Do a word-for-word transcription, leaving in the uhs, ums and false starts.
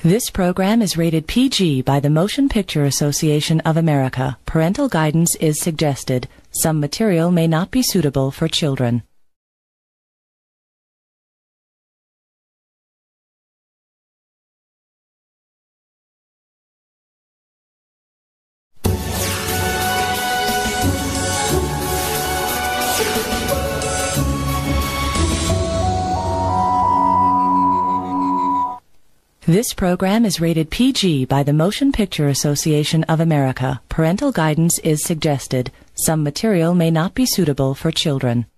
This program is rated P G by the Motion Picture Association of America. Parental guidance is suggested. Some material may not be suitable for children. This program is rated P G by the Motion Picture Association of America. Parental guidance is suggested. Some material may not be suitable for children.